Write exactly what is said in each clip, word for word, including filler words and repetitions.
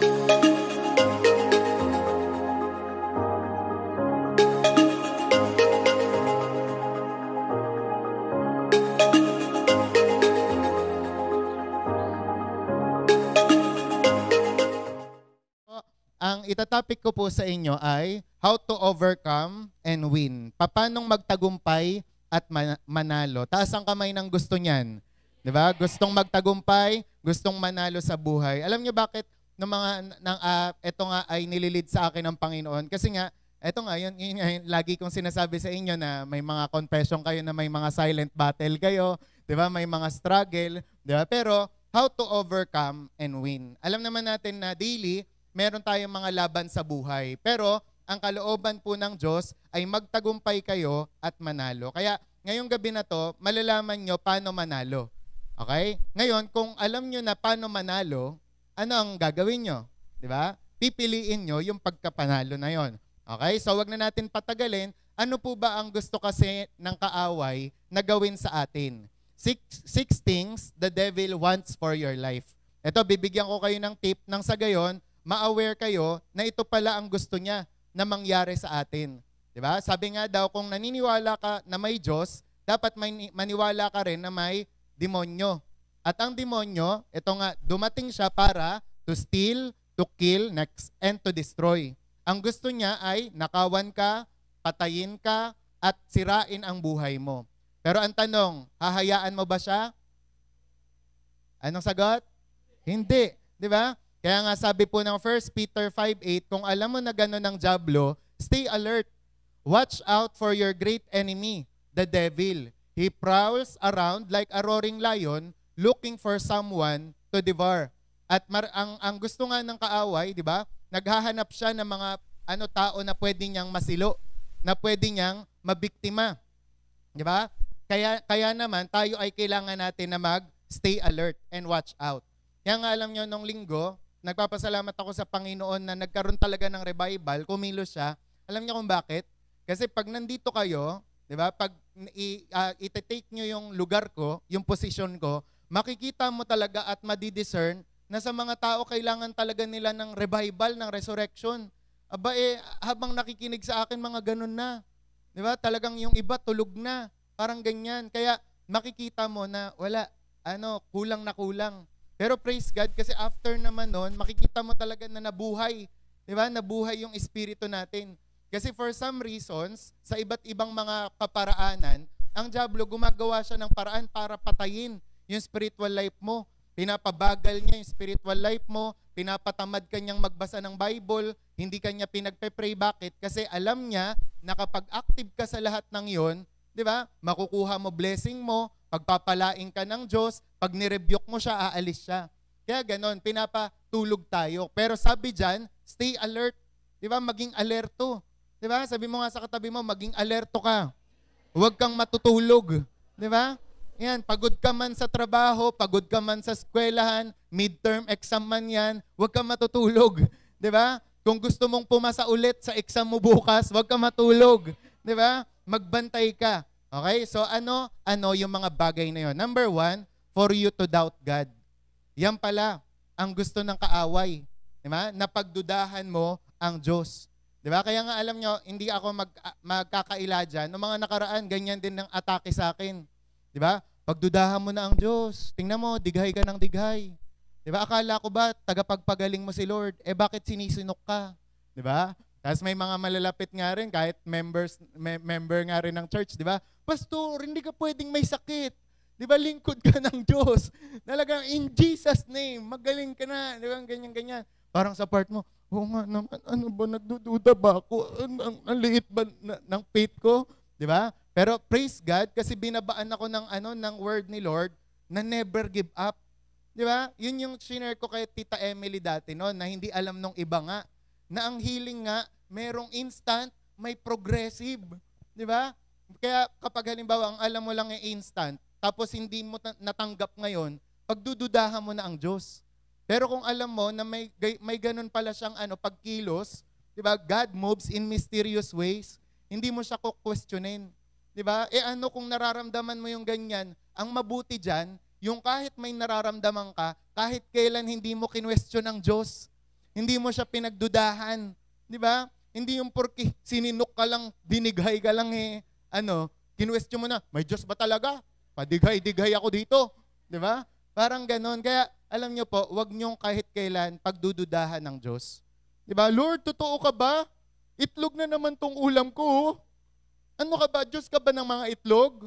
Ang itatopic ko po sa inyo ay how to overcome and win. Paanong magtagumpay at manalo. Taas ang kamay ng gusto niyan. 'Di ba? Gustong magtagumpay, gustong manalo sa buhay. Alam niyo bakit ng mga ng uh, ito nga ay nililid sa akin ng Panginoon? Kasi nga ito nga yun, yun, yun lagi kong sinasabi sa inyo na may mga confession kayo na may mga silent battle kayo, 'di ba? May mga struggle, 'di ba? Pero how to overcome and win. Alam naman natin na daily meron tayong mga laban sa buhay. Pero ang kalooban po ng Diyos ay magtagumpay kayo at manalo. Kaya ngayong gabi na to, malalaman nyo paano manalo. Okay? Ngayon, kung alam nyo na paano manalo, ano ang gagawin nyo? Diba? Pipiliin nyo yung pagkapanalo na yon. Okay? So wag na natin patagalin. Ano po ba ang gusto kasi ng kaaway na gawin sa atin? Six, six things the devil wants for your life. Ito, bibigyan ko kayo ng tip nang sa gayon, ma-aware kayo na ito pala ang gusto niya na mangyari sa atin. Diba? Sabi nga daw, kung naniniwala ka na may Diyos, dapat may, maniwala ka rin na may demonyo. At ang demonyo, ito nga, dumating siya para to steal, to kill, next, and to destroy. Ang gusto niya ay nakawan ka, patayin ka, at sirain ang buhay mo. Pero ang tanong, hahayaan mo ba siya? Anong sagot? Hindi. Diba? Kaya nga sabi po ng First Peter five eight, kung alam mo na gano'n ang dyablo, stay alert. Watch out for your great enemy, the devil. He prowls around like a roaring lion, looking for someone to devour. At mar ang, ang gusto nga ng kaaway, di ba? Naghahanap siya ng mga ano tao na pwede niyang masilo, na pwede niyang mabiktima. Di ba? Kaya, kaya naman, tayo ay kailangan natin na mag-stay alert and watch out. Kaya nga alam nyo, nung linggo, nagpapasalamat ako sa Panginoon na nagkaroon talaga ng revival, kumilos siya. Alam niyo kung bakit? Kasi pag nandito kayo, di ba, pag i, uh, iti-take nyo yung lugar ko, yung position ko, makikita mo talaga at madidiscern na sa mga tao kailangan talaga nila ng revival, ng resurrection. Aba eh, habang nakikinig sa akin, mga ganun na. Di ba? Talagang yung iba tulog na. Parang ganyan. Kaya makikita mo na wala, ano, kulang na kulang. Pero praise God, kasi after naman nun, makikita mo talaga na nabuhay. Diba? Nabuhay yung espiritu natin. Kasi for some reasons, sa iba't ibang mga kaparaanan, ang dyablo gumagawa siya ng paraan para patayin yung spiritual life mo. Pinapabagal niya yung spiritual life mo, pinapatamad kanyang magbasa ng Bible, hindi kanya pinagpe-pray. Bakit? Kasi alam niya na kapag active ka sa lahat ng yon, diba? Makukuha mo blessing mo, pagpapalain ka ng Diyos, pag nirebuke mo siya, aalis siya. Kaya ganon, pinapatulog tayo. Pero sabi dyan, stay alert. Di ba? Maging alerto. Di ba? Sabi mo nga sa katabi mo, maging alerto ka. Huwag kang matutulog. Di ba? Yan, pagod ka man sa trabaho, pagod ka man sa eskwelahan, midterm exam man yan, huwag kang matutulog. Di ba? Kung gusto mong pumasa ulit sa exam mo bukas, huwag kang matulog. Di ba? Magbantay ka. Okay? So ano, ano yung mga bagay na yun? Number one, for you to doubt God. Yan pala ang gusto ng kaaway. Diba? Napagdudahan mo ang Diyos. Diba? Kaya nga alam nyo, hindi ako mag, magkakaila dyan. Noong mga nakaraan, ganyan din ang atake sa akin. Diba? Pagdudahan mo na ang Diyos. Tingnan mo, dighay ka ng dighay. Diba? Akala ko ba, tagapagpagaling mo si Lord? Eh bakit sinisinok ka? Diba? Tapos may mga malalapit nga rin, kahit members, me- member nga rin ng church, di ba? Pastor, hindi ka pwedeng may sakit. Di ba, lingkod ka ng Diyos. Talagang in Jesus' name, magaling ka na. Di ba, ganyan-ganyan. Parang sa part mo, oo nga naman, ano ba, nagdududa ba ako? Ang, ang, ang liit ba na, ng faith ko? Di ba? Pero praise God, kasi binabaan ako ng, ano, ng word ni Lord na never give up. Di ba? Yun yung shinare ko kay Tita Emily dati, no, na hindi alam nung iba nga, na ang healing nga, merong instant, may progressive. Di ba? Kaya kapag halimbawa, ang alam mo lang yung instant, tapos hindi mo natanggap ngayon, pagdududahan mo na ang Diyos. Pero kung alam mo na may, may ganun pala siyang ano, pagkilos, di ba? God moves in mysterious ways, hindi mo siya kukwestiyonin. Di ba? Eh ano kung nararamdaman mo yung ganyan, ang mabuti dyan, yung kahit may nararamdaman ka, kahit kailan hindi mo kinwestiyon ang Diyos. Hindi mo siya pinagdudahan. Di ba? Hindi yung porke sininok ka lang, dinighay ka lang eh, ano, kinwestiyon mo na, may Diyos ba talaga? Padighay-dighay ako dito. Di ba? Parang ganon. Kaya, alam nyo po, wag nyong kahit kailan pagdududahan ng Diyos. Di ba? Lord, totoo ka ba? Itlog na naman tong ulam ko. Ano ka ba? Diyos ka ba ng mga itlog?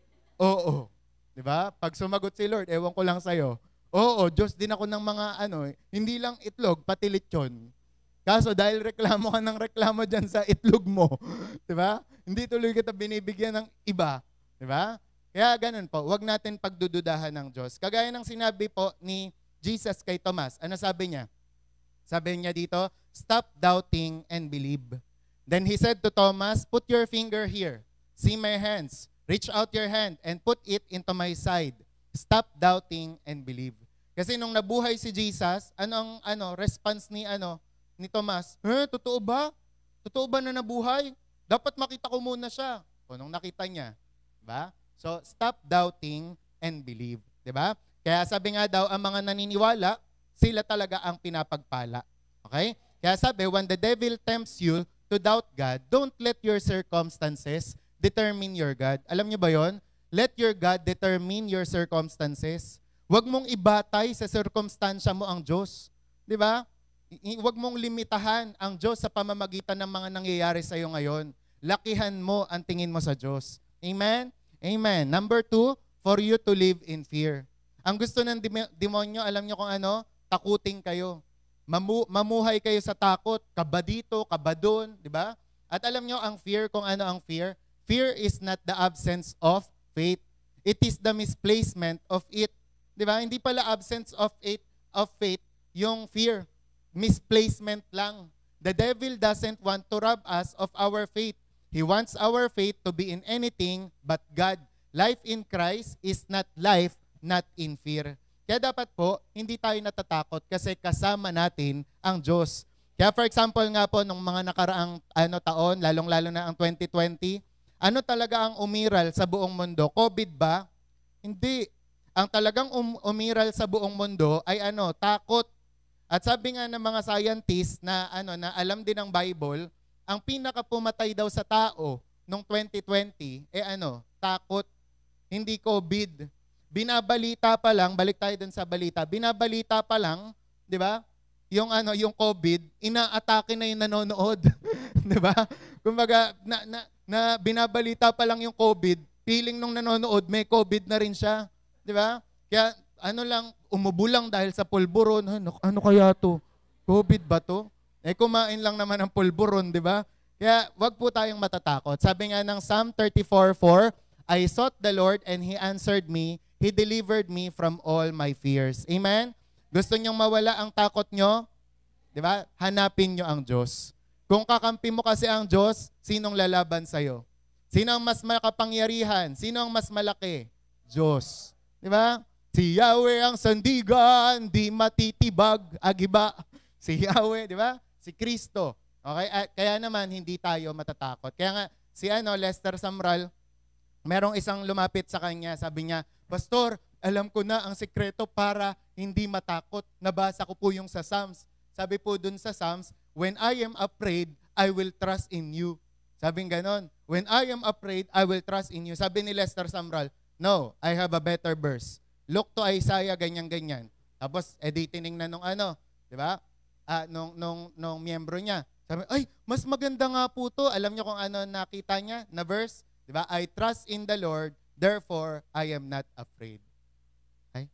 Oo. Di ba? Pag sumagot si Lord, ewan ko lang sa'yo. Oo, Diyos din ako ng mga ano, hindi lang itlog, pati lechon. Kaso dahil reklamo ka ng reklamo dyan sa itlog mo, di ba? Hindi tuloy kita binibigyan ng iba, di ba? Kaya ganun po, wag natin pagdududahan ng Diyos. Kagaya ng sinabi po ni Jesus kay Tomas, ano sabi niya? Sabi niya dito, stop doubting and believe. Then he said to Thomas, put your finger here, see my hands, reach out your hand and put it into my side. Stop doubting and believe. Kasi nung nabuhay si Jesus, anong ano response ni ano ni Tomas? Eh, totoo ba? Totoo ba na nabuhay? Dapat makita ko muna siya. O nung nakita niya, 'di ba? So, stop doubting and believe, 'di ba? Kaya sabi nga daw ang mga naniniwala, sila talaga ang pinapagpala. Okay? Kaya sabi, when the devil tempts you to doubt God, don't let your circumstances determine your God. Alam niyo ba 'yon? Let your God determine your circumstances. Huwag mong ibatay sa circumstansya mo ang Diyos. 'Di ba? Huwag mong limitahan ang Diyos sa pamamagitan ng mga nangyayari sa iyo ngayon. Lakihan mo ang tingin mo sa Diyos. Amen? Amen. Number two, for you to live in fear. Ang gusto ng demonyo, alam niyo kung ano? Takutin kayo. Mamu- mamuhay kayo sa takot. Kaba dito, kaba doon. Di ba? At alam niyo ang fear, kung ano ang fear? Fear is not the absence of faith. It is the misplacement of it. Di ba? Hindi pala absence of it, of faith yung fear. Misplacement lang. The devil doesn't want to rob us of our faith. He wants our faith to be in anything but God. Life in Christ is not life, not in fear. Kaya dapat po, hindi tayo natatakot kasi kasama natin ang Diyos. Kaya for example nga po, nung mga nakaraang ano, taon, lalong-lalo na ang twenty twenty, ano talaga ang umiral sa buong mundo? COVID ba? Hindi. Ang talagang um- umiral sa buong mundo ay ano, takot. At sabi nga ng mga scientists na ano na alam din ng Bible, ang pinakapumatay daw sa tao nung twenty twenty eh ano, takot, hindi COVID. Binabalita pa lang, balik tayo dun sa balita. Binabalita pa lang, 'di ba? Yung ano, yung COVID, inaatake na yung nanonood, 'di ba? Kumbaga na, na, na binabalita pa lang yung COVID, feeling nung nanonood may COVID na rin siya, 'di ba? Kaya ano lang, umubo lang dahil sa pulburon. Ano, ano kaya to? COVID ba to? Eh, kumain lang naman ng pulburon, di ba? Kaya wag po tayong matatakot. Sabi nga ng Psalm thirty-four four, I sought the Lord and He answered me. He delivered me from all my fears. Amen? Gusto niyong mawala ang takot nyo? Di ba? Hanapin nyo ang Diyos. Kung kakampi mo kasi ang Diyos, sinong lalaban sa'yo? Sino ang mas makapangyarihan? Sino ang mas malaki? Diyos. Di ba? Si Yahweh ang sandigan, di matitibag, agiba. Si Yahweh, di ba? Si Kristo. Okay? At kaya naman, hindi tayo matatakot. Kaya nga, si ano, Lester Samral, merong isang lumapit sa kanya, sabi niya, Pastor, alam ko na ang sikreto para hindi matakot. Nabasa ko po yung sa Psalms. Sabi po dun sa Psalms, when I am afraid, I will trust in you. Sabing ganon, when I am afraid, I will trust in you. Sabi ni Lester Samral, no, I have a better verse. Look to Isaiah, ganyan-ganyan. Tapos, edi tiningnan nung ano, di ba? Ah, nung, nung, nung miyembro niya. Sabi, ay, mas maganda nga po to. Alam niyo kung ano nakita niya na verse? Di ba? I trust in the Lord, therefore I am not afraid. Ay?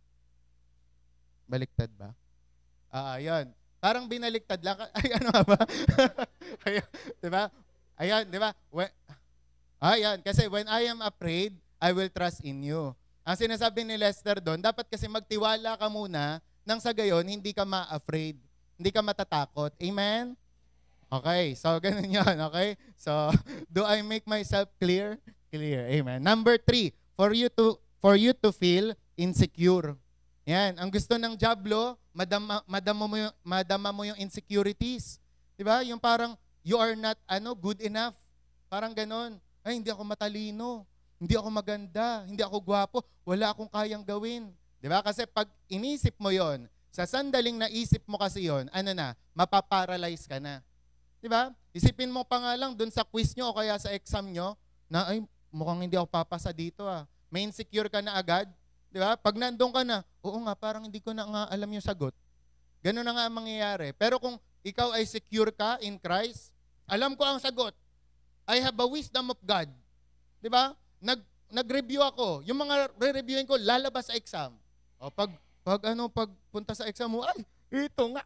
Baliktad ba? Ah, ayun. Parang binaliktad lang. Ay, ano ba? Ayun, di ba? Ayan, di ba? When, ayan, kasi when I am afraid, I will trust in you. Ang sinasabi ni Lester doon, dapat kasi magtiwala ka muna nang sa gayon, hindi ka ma-afraid. Hindi ka matatakot. Amen? Okay, so ganun yun, okay? So, do I make myself clear? Clear. Amen. Number three, for you to for you to feel insecure. Yan, ang gusto ng diablo, madama, madama, mo yung, madama mo yung insecurities. Diba? Yung parang, you are not ano good enough. Parang ganun. Ay, hindi ako matalino. Hindi ako maganda, hindi ako gwapo, wala akong kayang gawin. Di ba? Kasi pag inisip mo yon, Sa sandaling naisip mo kasi yon, ano na, mapaparalyze ka na. Di ba? Isipin mo pa nga lang dun sa quiz nyo o kaya sa exam nyo, na ay, mukhang hindi ako papasa dito ah. May insecure ka na agad. Di ba? Pag nandun ka na, oo nga, parang hindi ko na nga alam yung sagot. Ganun na nga ang mangyayari. Pero kung ikaw ay secure ka in Christ, alam ko ang sagot. I have a wisdom of God. Di ba? Nag, nag-review ako. Yung mga re-reviewin ko, lalabas sa exam. O pag, pag ano, pag punta sa exam mo, ay, ito nga.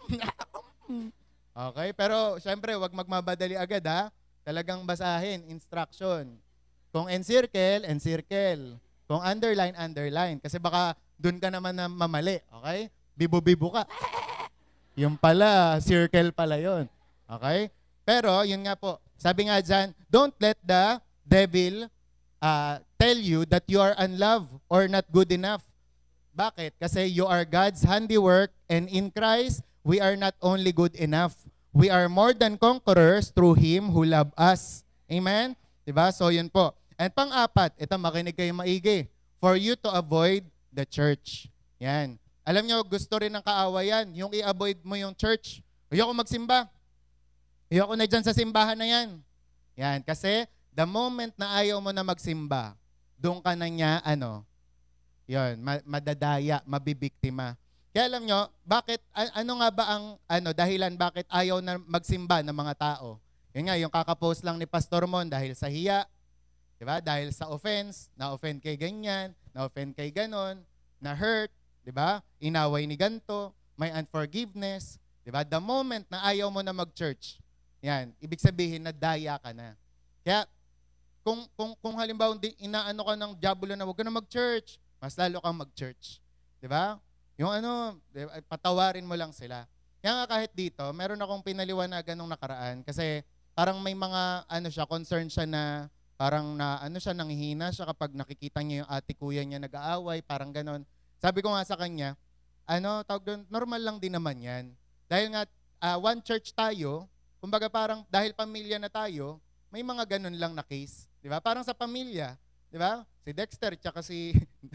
Okay? Pero, syempre, wag magmabadali agad, ha? Talagang basahin, instruction. Kung encircle, encircle. Kung underline, underline. Kasi baka dun ka naman na mamali. Okay? Bibo-bibo ka. Yung pala, circle pala yon. Okay? Pero, yun nga po. Sabi nga dyan, don't let the devil uh, tell you that you are unloved or not good enough. Bakit? Kasi you are God's handiwork and in Christ, we are not only good enough. We are more than conquerors through Him who loved us. Amen? Diba? So, yun po. And pang-apat, ito makinig kayo maigi. For you to avoid the church. Yan. Alam nyo, gusto rin ng kaawayan, yung i-avoid mo yung church. Ayoko magsimba. Ayoko na dyan sa simbahan na yan. Yan. Kasi, the moment na ayaw mo na magsimba, doon ka na niya, ano, yun, madadaya, mabibiktima. Kaya alam nyo, bakit, ano nga ba ang ano, dahilan bakit ayaw na magsimba ng mga tao? Yun nga, yung kakapost lang ni Pastor Mon dahil sa hiya, diba? Dahil sa offense, na-offend kay ganyan, na-offend kay ganon, na-hurt, diba? Inaway ni ganto, may unforgiveness, diba? The moment na ayaw mo na mag-church, yan, ibig sabihin na daya ka na. Kaya, kung, kung, kung halimbawa inaano ka ng diablo na huwag ka na mag-church, mas lalo kang mag-church. Diba? Yung ano, diba, patawarin mo lang sila. Kaya nga kahit dito, meron akong pinaliwanagan nung nakaraan kasi parang may mga ano siya, concern siya na parang na ano siya, nanghihina siya kapag nakikita niya yung ate kuya niya nag-aaway, parang ganon. Sabi ko nga sa kanya, ano, tawag doon, normal lang din naman yan. Dahil nga, uh, one church tayo, kumbaga parang dahil pamilya na tayo, may mga ganon lang na case. Diba? Parang sa pamilya, diba? Si Dexter tsaka si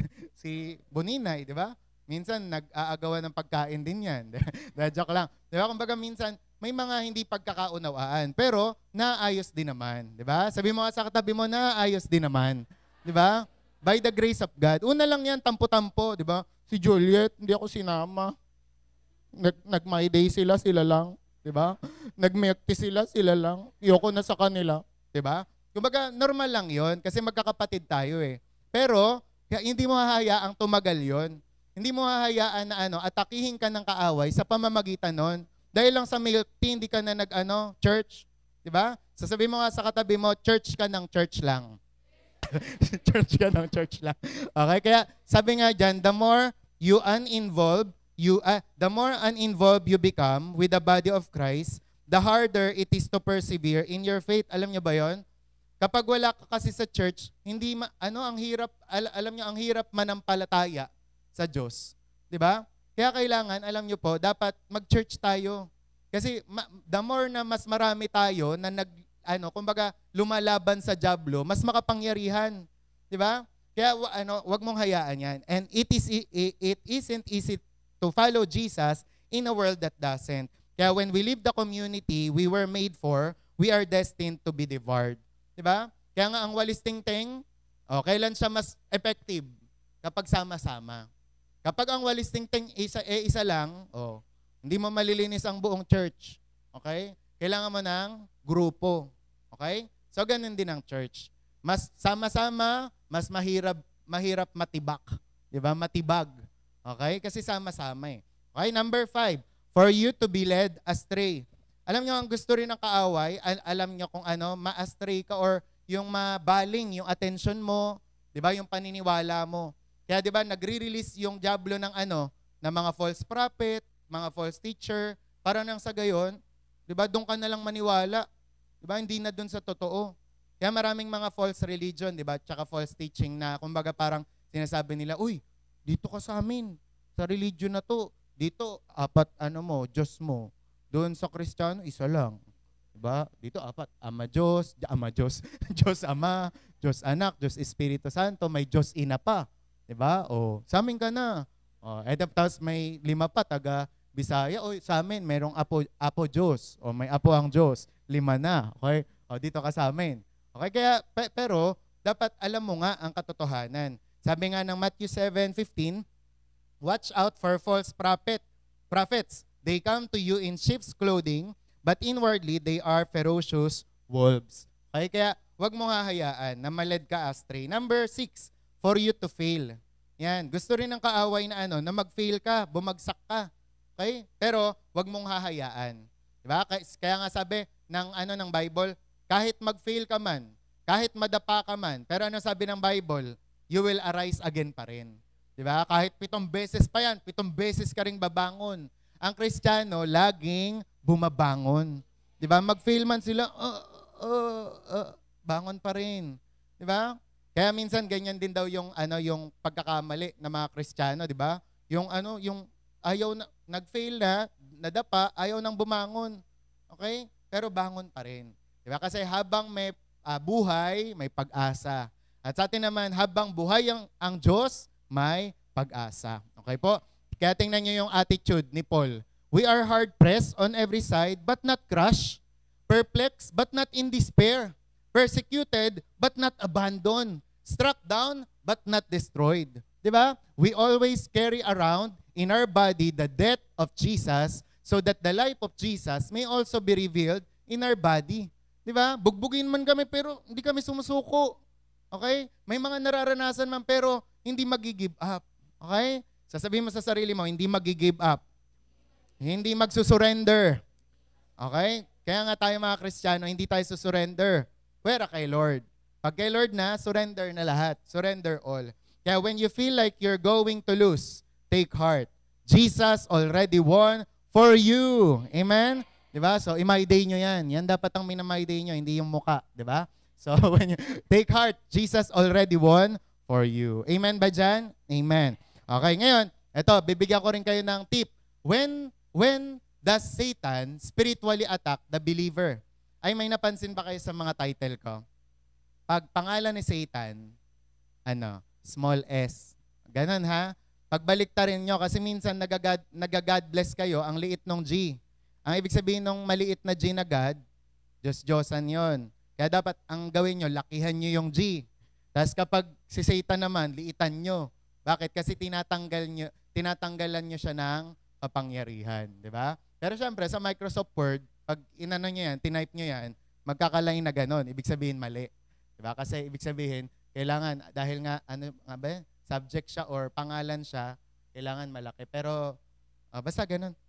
si Boninay, di ba? Minsan nag-aagawan ng pagkain din yan. Joke lang. Di ba? Kumbaga minsan may mga hindi pagkakaunawaan, pero naayos din naman, di ba? Sabi mo nga sa katabi mo, naayos din naman. Di ba? By the grace of God. Una lang yan, tampo-tampo, di ba? Si Juliet, hindi ako sinama. Nag Nag-my day sila, sila lang. Di ba? Nag-milk tea sila, sila lang. Iyoko na sa kanila. Di ba? Kumbaga, normal lang yon kasi magkakapatid tayo eh. Pero, kaya hindi mo hahayaang tumagal yon. Hindi mo hahayaan na ano, atakihin ka ng kaaway sa pamamagitan nun. Dahil lang sa milk tea, hindi ka na nag-ano, church. Diba? Sasabihin mo nga sa katabi mo, church ka ng church lang. Church ka ng church lang. Okay, kaya sabi nga dyan, the more you uninvolved, you, uh, the more uninvolved you become with the body of Christ, the harder it is to persevere in your faith. Alam niyo ba yon? Kapag wala ka kasi sa church, hindi ma, ano ang hirap, al, alam niyo ang hirap manampalataya sa Diyos. 'Di ba? Kaya kailangan, alam niyo po, dapat mag-church tayo. Kasi ma, the more na mas marami tayo na nag ano, kumbaga lumalaban sa diablo, mas makapangyarihan. 'Di ba? Kaya ano, wag mong hayaan 'yan. And it is it, it isn't easy to follow Jesus in a world that doesn't. Kaya when we leave the community we were made for, we are destined to be devoured. Diba? Kaya nga ang walis tingting, oh, kailan siya mas effective? Kapag sama-sama. Kapag ang walis tingting isa, eh, isa lang, oh, hindi mo malilinis ang buong church. Okay? Kailangan mo ng grupo. Okay? So, ganun din ang church. Mas sama-sama, mas mahirap, mahirap matibak. Diba? Matibag. Okay? Kasi sama-sama eh. Okay? Number five, for you to be led astray. Alam niyo, ang gusto rin ng kaaway, al- alam niyo kung ano, ma-astray ka or yung mabaling, yung attention mo, di ba, yung paniniwala mo. Kaya di ba, nagre-release yung diablo ng ano, ng mga false prophet, mga false teacher, para nang sa gayon, di ba, doon ka na lang maniwala. Di ba, hindi na doon sa totoo. Kaya maraming mga false religion, di ba, tsaka false teaching na, kumbaga parang sinasabi nila, uy, dito ka sa amin, sa religion na to, dito, apat, ano mo, Diyos mo. Doon sa Kristiyano, isa lang. Diba? Dito apat. Ama Diyos, Ama Diyos, Diyos Ama, Diyos Anak, Diyos Espiritu Santo, may Diyos Ina pa. Diba? O, sa amin ka na. Oh, eh, tapos may lima pa, taga Bisaya. O, sa amin, merong apo, apo Diyos. O, may apo ang Diyos. Lima na. Okay? O, dito ka sa amin. Okay? Kaya, pe, pero, dapat alam mo nga ang katotohanan. Sabi nga ng Matthew seven fifteen, watch out for false prophet, prophets. They come to you in sheep's clothing, but inwardly they are ferocious wolves. Okay? Kaya, wag mo hahayaan na maled ka astray. Number six, for you to fail. Yan. Gusto rin ng kaaway na ano, na mag-fail ka, bumagsak ka. Okay? Pero, wag mong hahayaan. Diba? Kaya nga sabi ng, ano, ng Bible, kahit mag-fail ka man, kahit madapa ka man, pero ano sabi ng Bible? You will arise again pa rin. Diba? Kahit pitong beses pa yan, pitong beses ka ring babangon. Ang Kristiyano, laging bumabangon. Diba? Mag-fail man sila, uh, uh, uh, bangon pa rin. Diba? Kaya minsan ganyan din daw yung ano yung pagkakamali ng mga Kristiyano, di ba? Yung ano, yung ayaw na nag-fail na, nadapa, ayaw nang bumangon. Okay? Pero bangon pa rin. Di ba? Kasi habang may uh, buhay, may pag-asa. At sa atin naman, habang buhay ang, ang Diyos, may pag-asa. Okay po? Kaya tingnan niyo yung attitude ni Paul. We are hard-pressed on every side, but not crushed. Perplexed, but not in despair. Persecuted, but not abandoned. Struck down, but not destroyed. Diba? We always carry around in our body the death of Jesus so that the life of Jesus may also be revealed in our body. Diba? Bugbugin man kami pero hindi kami sumusuko. Okay? May mga nararanasan man pero hindi magi-give up. Okay? Sasabihin mo sa sarili mo, hindi magi-give up. Hindi magsusurrender. Okay? Kaya nga tayo mga Kristiyano, hindi tayo susurrender. Pwera kay Lord. Pag kay Lord na, surrender na lahat. Surrender all. Kaya when you feel like you're going to lose, take heart. Jesus already won for you. Amen? Diba? So, i-my day nyo yan. Yan dapat ang minamay day nyo, hindi yung muka. Diba? So, when you take heart, Jesus already won for you. Amen ba dyan? Amen. Okay, ngayon, eto, bibigyan ko rin kayo ng tip. When, when does Satan spiritually attack the believer? Ay, may napansin ba kayo sa mga title ko? Pag pangalan ni Satan, ano, small s. Ganon ha? Pagbaliktarin nyo, kasi minsan nagagad, nagagad bless kayo, ang liit ng G. Ang ibig sabihin ng maliit na G na God, Diyos-Diyosan yon. Kaya dapat ang gawin nyo, lakihan nyo yung G. Tapos kapag si Satan naman, liitan nyo. Bakit? Kasi tinatanggal nyo, tinatanggalan nyo siya ng kapangyarihan. Di ba? Pero syempre, sa Microsoft Word, pag inano nyo yan, tinype nyo yan, magkakalain na ganon. Ibig sabihin, mali. Diba? Kasi ibig sabihin, kailangan, dahil nga, ano nga ba, subject siya or pangalan siya, kailangan malaki. Pero, oh, basta ganun.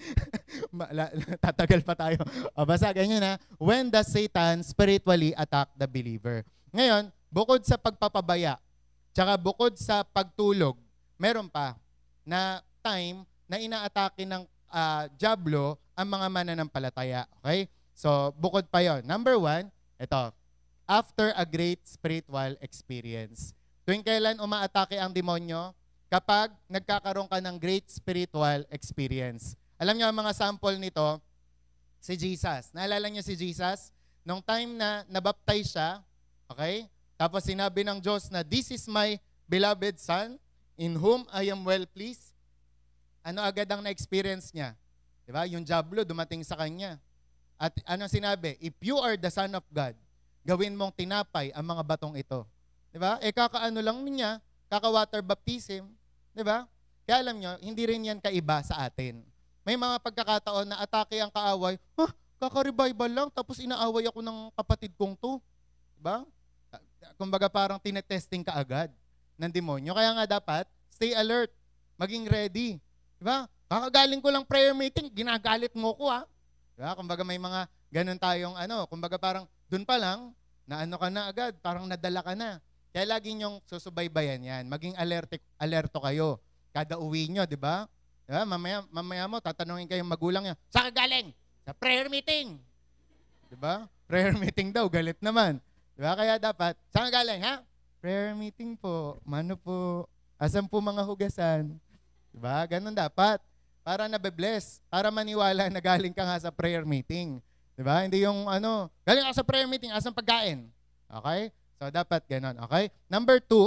Tatagal pa tayo. Oh, basta ganyan na. When does Satan spiritually attack the believer? Ngayon, bukod sa pagpapabaya, tsaka bukod sa pagtulog, meron pa na time na inaatake ng uh, Diablo ang mga mananampalataya. Okay? So, bukod pa yon. Number one, ito, after a great spiritual experience. Tuwing kailan umaatake ang demonyo? Kapag nagkakaroon ka ng great spiritual experience. Alam niyo ang mga sample nito, si Jesus. Naalala niyo si Jesus? Nung time na nabaptize siya, okay? Tapos sinabi ng Diyos na, this is my beloved Son, in whom I am well pleased. Ano agad ang na-experience niya? Diba? Yung Diablo dumating sa kanya. At ano sinabi? If you are the Son of God, gawin mong tinapay ang mga batong ito. Diba? Eh kakaano lang niya, kaka-water baptism. Diba? Kaya alam nyo, hindi rin yan kaiba sa atin. May mga pagkakataon na atake ang kaaway, huh, kaka-revival lang, tapos inaaway ako ng kapatid kong to. Diba? Kumbaga parang tinetesting ka agad ng demonyo. Kaya nga dapat, stay alert, maging ready. Diba? Kakagaling ko lang prayer meeting, ginagalit mo ko ha. Diba? Kumbaga may mga ganun tayong ano, kumbaga parang dun pa lang, na ano ka na agad, parang nadala ka na. Kaya lagi nyong susubaybayan yan. Maging alerte, alerto kayo. Kada uwi nyo, di ba? Diba? Mamaya, mamaya mo, tatanungin kayong magulang nyo, saan ka galing? Sa prayer meeting. Di ba? Prayer meeting daw, galit naman. Di ba? Kaya dapat, saan ka galing, ha? Prayer meeting po. Mano po? Asan po mga hugasan? Di ba? Ganun dapat. Para nabe-bless. Para maniwala na galing ka nga sa prayer meeting. Diba? Hindi yung ano, galing ako sa prayer meeting, asang pagkain. Okay? So, dapat ganon. Okay? Number two,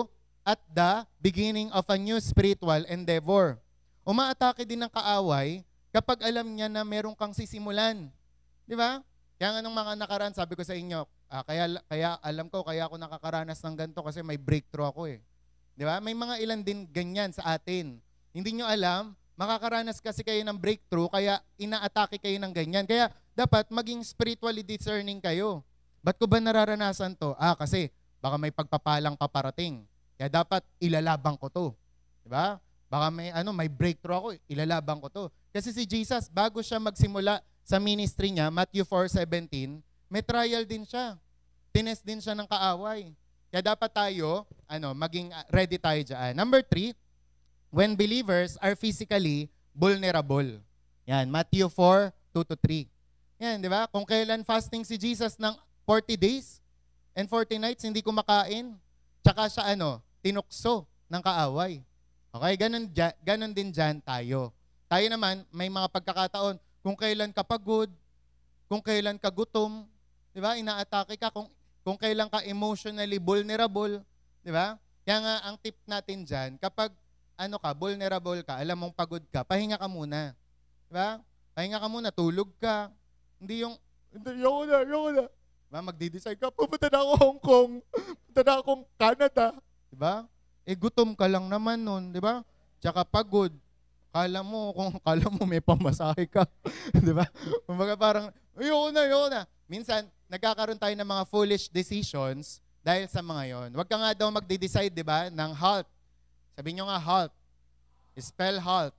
at the beginning of a new spiritual endeavor. Umaatake din ng kaaway kapag alam niya na meron kang sisimulan. Di ba? Kaya nga nung mga nakaraan, sabi ko sa inyo, ah, kaya, kaya alam ko, kaya ako nakakaranas ng ganito kasi may breakthrough ako eh. Di ba? May mga ilan din ganyan sa atin. Hindi nyo alam, makakaranas kasi kayo ng breakthrough, kaya inaatake kayo ng ganyan. Kaya dapat maging spiritually discerning kayo. Ba't ko ba nararanasan to? Ah, kasi baka may pagpapalang paparating. Kaya dapat ilalabang ko to. Di ba? Baka may, ano, may breakthrough ako, ilalabang ko to. Kasi si Jesus, bago siya magsimula sa ministry niya, Matthew four seventeen, may trial din siya. Tinest din siya ng kaaway. Kaya dapat tayo, ano, maging ready tayo dyan. Number three, when believers are physically vulnerable. Yan, Matthew four two to three. Yan, di ba? Kung kailan fasting si Jesus ng forty days and forty nights, hindi kumakain. Tsaka siya, ano, tinukso ng kaaway. Okay, ganun, ganun din dyan tayo. Tayo naman, may mga pagkakataon, kung kailan ka pagod, kung kailan ka gutom, di ba? Inaatake ka, kung, kung kailan ka emotionally vulnerable, di ba? Kaya nga, ang tip natin dyan, kapag ano ka, vulnerable ka, alam mong pagod ka, pahinga ka muna. Di ba? Pahinga ka muna, tulog ka. Hindi yung, hindi, yoko na, yoko na. Diba? Magdi-decide ka, pupunta na ako Hong Kong, pupunta na akong Canada. Di ba? Eh, gutom ka lang naman nun, di ba? Tsaka pagod. Kala mo, kung kala mo may pamasahe ka. Di ba? Kumbaga parang, ayoko na, ayoko na. Minsan, nagkakaroon tayo ng mga foolish decisions dahil sa mga yon. Huwag ka nga daw magde-decide, di ba, ng halt. Sabihin nyo nga halt. Spell halt.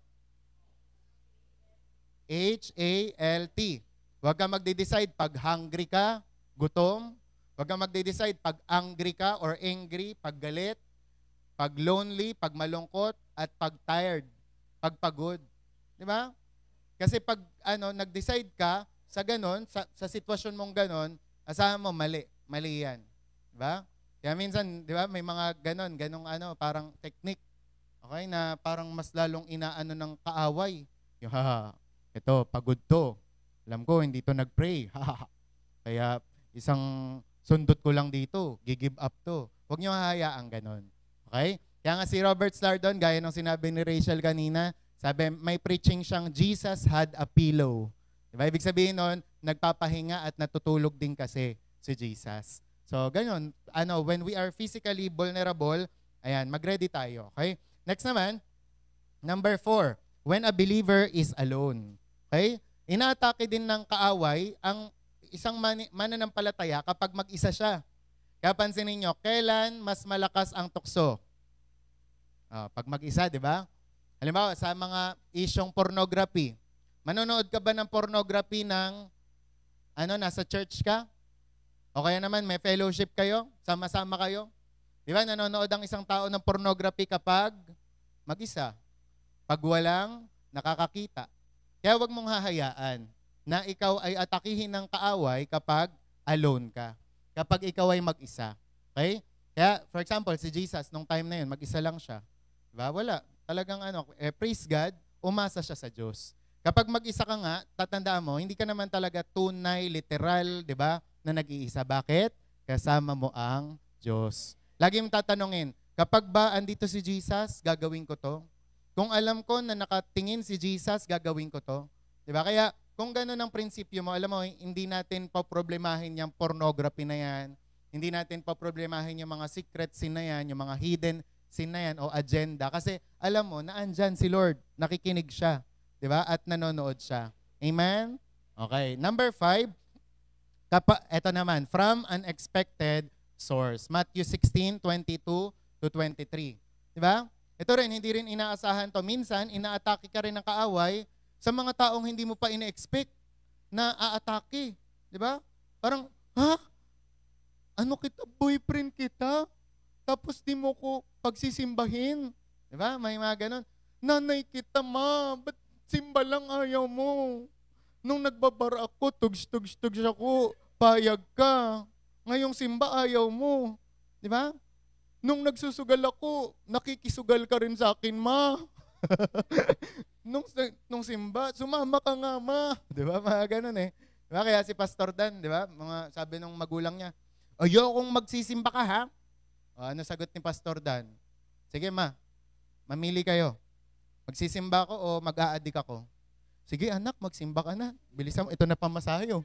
H A L T. Huwag ka magde-decide pag hungry ka, gutom. Huwag ka magde-decide pag angry ka or angry, pag galit, pag lonely, pag malungkot, at pag tired, pag pagod. Di ba? Kasi pag ano, nag-decide ka sa ganon, sa, sa sitwasyon mong ganon, asahan mo, mali. Mali yan. Di ba? Kaya minsan, di ba, may mga ganon, ganong ano, parang technique. Okay, na parang mas lalong inaano ng kaaway. Yung, haha, ito, pagod to. Alam ko, hindi to nag-pray. Kaya isang sundot ko lang dito, gigive up to. Huwag nyo hahayaan ganon. Okay? Kaya nga si Robert Slardon, gaya ng sinabi ni Rachel kanina, sabi, may preaching siyang Jesus had a pillow. Diba? Ibig sabihin nun, nagpapahinga at natutulog din kasi si Jesus. So, ganyan. Ano, when we are physically vulnerable, ayan, mag-ready tayo. Okay? Next naman, number four, when a believer is alone. Okay? Inaatake din ng kaaway ang isang man- mananampalataya kapag mag-isa siya. Kaya pansinin niyo, kailan mas malakas ang tukso? Uh, pag mag-isa, di ba? Halimbawa, sa mga isyong pornography. Manonood ka ba ng pornography ng, ano, nasa church ka? O kaya naman, may fellowship kayo? Sama-sama kayo? Di ba, nanonood ang isang tao ng pornography kapag mag-isa. Pag walang nakakakita. Kaya wag mong hahayaan na ikaw ay atakihin ng kaaway kapag alone ka. Kapag ikaw ay mag-isa. Okay? Kaya, for example, si Jesus, nung time na yun, mag-isa lang siya. Diba? Wala. Talagang ano, eh, praise God, umasa siya sa Diyos. Kapag mag-isa ka nga, tatandaan mo, hindi ka naman talaga tunay, literal, di ba, na nag-iisa. Bakit? Kasama mo ang Diyos. Lagi mong tatanungin, kapag ba andito si Jesus, gagawin ko to? Kung alam ko na nakatingin si Jesus, gagawin ko to. Di ba? Kaya, kung gano'n ang prinsipyo mo, alam mo, hindi natin paproblemahin yung pornography na yan. Hindi natin paproblemahin yung mga secret sin na yan, yung mga hidden sin na yan o agenda. Kasi alam mo, naandyan si Lord, nakikinig siya. Di ba? At nanonood siya. Amen? Okay. Number five, kapa, eto naman, from unexpected source. Matthew sixteen, twenty-two to twenty-three. Di ba? Ito rin, hindi rin inaasahan to. Minsan, inaatake ka rin ng kaaway sa mga taong hindi mo pa ina-expect na aatake. Di ba? Parang, ha? Ano kita? Boyfriend kita? Tapos di mo ko pagsisimbahin. Di ba? May mga ganun. Nanay kita, ma. Ba't simba lang ayaw mo? Nung nagbabar ako, tugs-tugs-tugs ako, payag ka. Ngayong simba ayaw mo. Di ba? Nung nagsusugal ako, nakikisugal ka rin sa akin, ma. nung, nung simba, sumama ka nga, ma. Di ba? Mga ganun eh. Di ba? Kaya si Pastor Dan, di ba? Mga sabi ng magulang niya, ayokong magsisimba ka, ha? O, ano sagot ni Pastor Dan? sige ma, mamili kayo. Magsisimba ako o mag-a-addict ako? Sige anak, magsimba ka na. Bilisan mo, ito na pamasayo.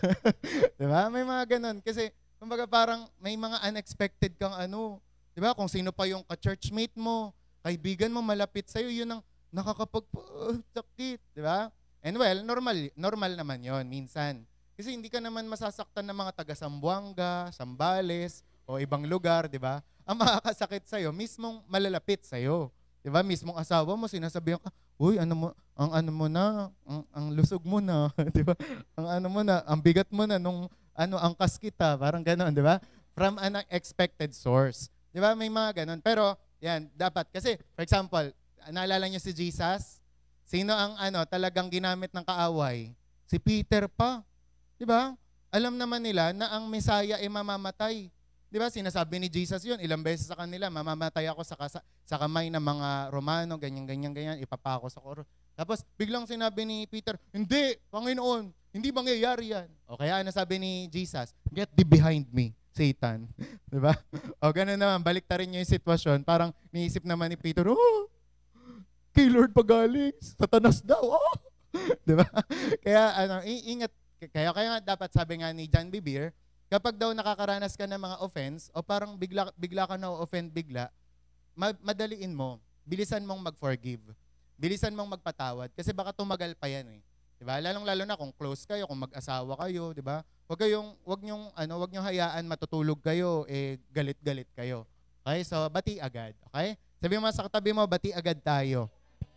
Diba? May mga ganun. Kasi, kumbaga parang may mga unexpected kang ano. Diba? Kung sino pa yung ka-churchmate mo, kaibigan mo, malapit sa'yo, yun ang nakakapag-sakit. Diba? And well, normal, normal naman yon minsan. Kasi hindi ka naman masasaktan ng mga taga-Sambuanga, Sambales, o ibang lugar, diba? Ang makakasakit sa'yo, mismong malalapit sa'yo. Diba? Mismong asawa mo, sinasabihan ka, uy, ano mo, ang ano mo na, ang, ang lusog mo na, diba? Ang ano mo na, ang bigat mo na, nung ano, angkas kita, parang gano'n, diba? From an unexpected source. Diba? May mga gano'n. Pero, yan, dapat. Kasi, for example, naalala niyo si Jesus? Sino ang ano, talagang ginamit ng kaaway? Si Peter pa. Diba? Alam naman nila na ang Messiah ay mamamatay. Di ba, sinasabi ni Jesus yun, ilang beses sa kanila, mamamatay ako sa, kasa, sa kamay ng mga Romano, ganyan, ganyan, ganyan, ipapako sa koro. Tapos, biglang sinabi ni Peter, hindi, Panginoon, hindi mangyayari yan. O kaya, ano sabi ni Jesus? Get thee behind me, Satan. Di ba? O gano'n naman, balik ta rin niya yung sitwasyon. Parang niisip naman ni Peter, oh, kay Lord pagaling, Satanas daw, oh. Di ba? Kaya, ano, ingat, kaya, kaya nga dapat sabi nga ni John Bevere, kapag daw nakakaranas ka ng mga offense o parang bigla, bigla ka na-offend bigla, ma- madaliin mo, bilisan mong mag-forgive. Bilisan mong magpatawad kasi baka tumagal pa yan eh. 'Di ba? Lalong-lalo na kung close kayo, kung mag-asawa kayo, 'di ba? Huwag kayong wag niyo ano, wag niyo hayaan matutulog kayo eh galit-galit kayo. Okay? So bati agad, okay? Sabi mo sa katabi mo, bati agad tayo.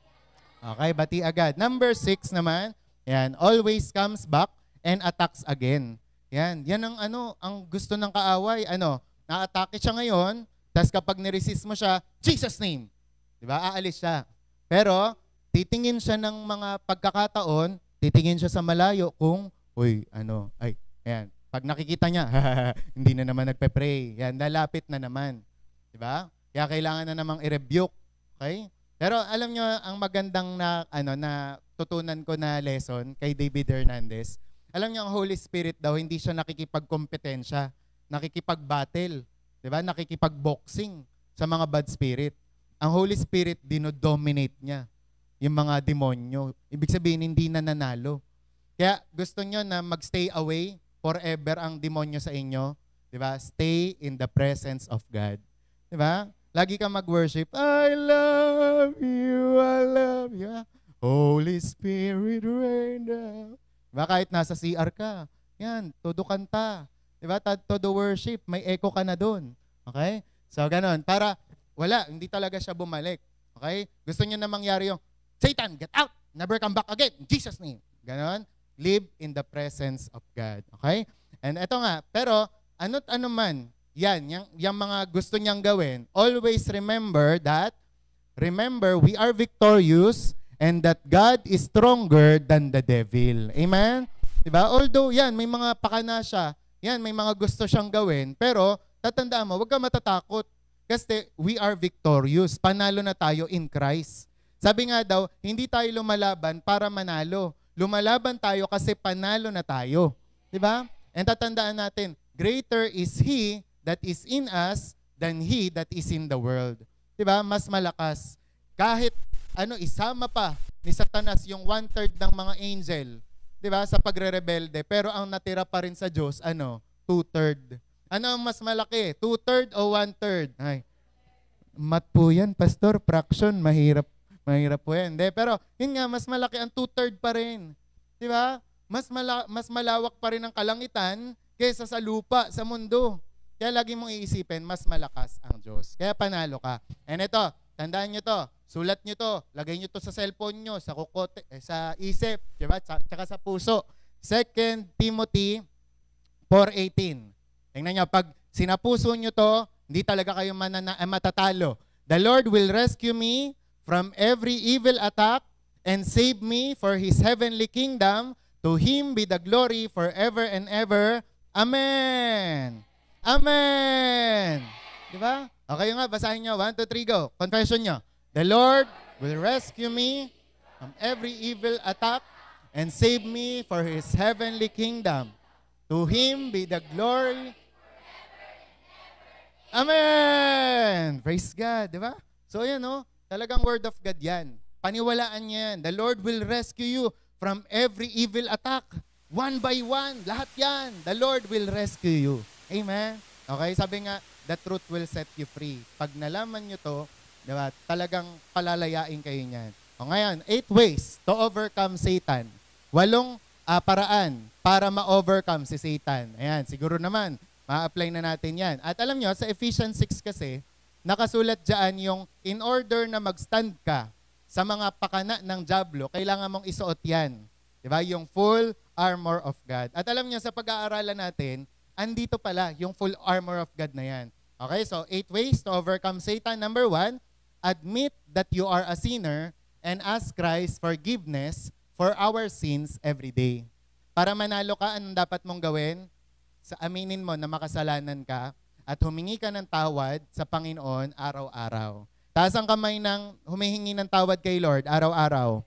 Okay, bati agad. Number six naman, yan, always comes back and attacks again. Yan, yan ang ano, ang gusto ng kaaway, ano, na-atake siya ngayon, tapos kapag niresist mo siya, Jesus name. 'Di ba? Aalis siya. Pero titingin siya ng mga pagkakataon, titingin siya sa malayo kung, uy, ano, ay, ayan, pag nakikita niya, hindi na naman nagpe-pray. Yan, lalapit na naman. 'Di ba? Kaya kailangan na namang i-rebuke. Okay? Pero alam niyo ang magandang na ano na tutunan ko na lesson kay David Hernandez. Alam niyo, ang Holy Spirit daw, hindi siya nakikipagkompetensya, nakikipag-battle, di ba? Nakikipag-boxing sa mga bad spirit. Ang Holy Spirit, dinodominate niya yung mga demonyo. Ibig sabihin, hindi na nanalo. Kaya gusto niyo na magstay away forever ang demonyo sa inyo, di ba? Stay in the presence of God. Di ba? Lagi ka mag-worship, I love you, I love you. Holy Spirit, rain down. Diba? Kahit nasa C R ka, yan, todo kanta. Diba? Todo worship, may echo ka na doon. Okay? So, ganon. Para, wala, hindi talaga siya bumalik. Okay? Gusto niyo na mangyari yung, Satan, get out! Never come back again. In Jesus' name. Ganon. Live in the presence of God. Okay? And eto nga, pero, ano't ano man, yan, yung, yung mga gusto niyang gawin, always remember that, remember, we are victorious, and that God is stronger than the devil. Amen? Diba? Although, yan, may mga pakana siya, yan, may mga gusto siyang gawin, pero, tatandaan mo, huwag ka matatakot. Kasi we are victorious. Panalo na tayo in Christ. Sabi nga daw, hindi tayo lumalaban para manalo. Lumalaban tayo kasi panalo na tayo. Diba? And tatandaan natin, greater is He that is in us than He that is in the world. Diba? Mas malakas. Kahit ano, isama pa ni Satanas yung one-third ng mga angel, di ba, sa pagre-rebelde. Pero ang natira pa rin sa Diyos, ano, two-third. Ano ang mas malaki? Two-third o one-third? Ay, mat po yan, pastor, fraction, mahirap, mahirap po yan. De, pero, yun nga, mas malaki ang two-third pa rin. Di ba? Mas, mala mas malawak pa rin ang kalangitan kaysa sa lupa, sa mundo. Kaya lagi mong iisipin, mas malakas ang Diyos. Kaya panalo ka. And ito, tandaan nyo to, sulat nyo to, lagay nyo to sa cellphone nyo, sa kukote, eh, sa isip, diba? Tsaka sa puso. Second Timothy four eighteen. Tingnan nyo, pag sinapuso nyo to, hindi talaga kayo manana, eh, matatalo. The Lord will rescue me from every evil attack and save me for His heavenly kingdom. To Him be the glory forever and ever. Amen! Amen! Diba? Okay nga, basahin nyo. One, two, three, go. Confession nyo. The Lord will rescue me from every evil attack and save me for His heavenly kingdom. To Him be the glory. Amen! Praise God, di ba? So yan no, talagang word of God yan. Paniwalaan niya yan. The Lord will rescue you from every evil attack. One by one, lahat yan. The Lord will rescue you. Amen? Okay, sabi nga, the truth will set you free. Pag nalaman nyo to, diba, talagang palalayain kayo niyan. O ngayon, eight ways to overcome Satan. Walong uh, paraan para ma-overcome si Satan. Ayan, siguro naman, ma-apply na natin yan. At alam nyo, sa Ephesians six kasi, nakasulat dyan yung in order na mag-stand ka sa mga pakana ng dyablo, kailangan mong isuot yan. Diba? Yung full armor of God. At alam niyo, sa pag-aaralan natin, andito pala yung full armor of God na yan. Okay, so eight ways to overcome Satan. Number one, admit that you are a sinner and ask Christ forgiveness for our sins every day. Para manalo ka, anong dapat mong gawin? Sa aminin mo na makasalanan ka at humingi ka ng tawad sa Panginoon araw-araw. Taas ang kamay ng humihingi ng tawad kay Lord araw-araw.